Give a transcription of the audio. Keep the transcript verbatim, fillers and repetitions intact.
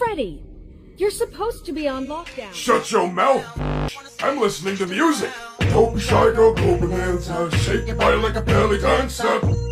Freddy! You're supposed to be on lockdown. Shut your mouth! I'm listening to music! Don't be shy, girl, go bonanza. Shake your body like a belly dancer.